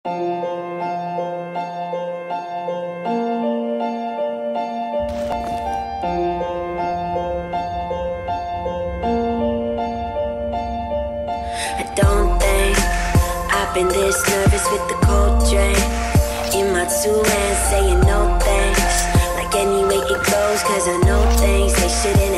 I don't think I've been this nervous with the cold drink in my 2 hands, saying no thanks. Like any way it goes, cause I know things they shouldn't